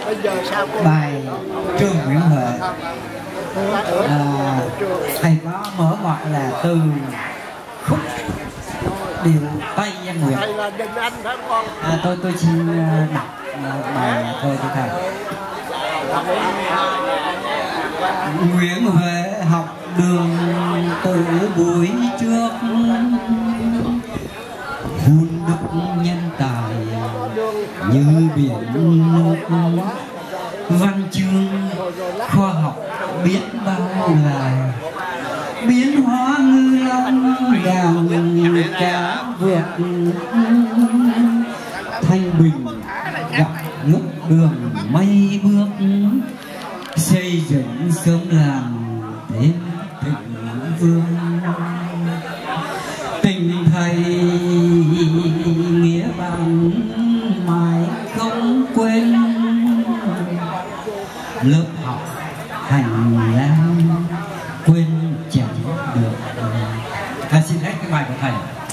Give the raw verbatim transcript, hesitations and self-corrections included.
bài Trường Nguyễn Huệ. À, thầy có mở ngoặt là từ khúc điệu Tây Văn Nguyệt. À, tôi tôi xin đọc bài thơ của thầy. Nguyễn Huệ học đường từ buổi trước, hôn đức nhân tài như biển nước, văn chương khoa học biết bao là biến hóa ngư long đào cá vượt, thanh bình gặp lúc đường mây bước, xây dựng sớm làm thêm thịnh vương. Tình thầy nghĩa bằng mãi không quên, lớp học hành lang quên chẳng được. Ta xin hết cái bài của thầy.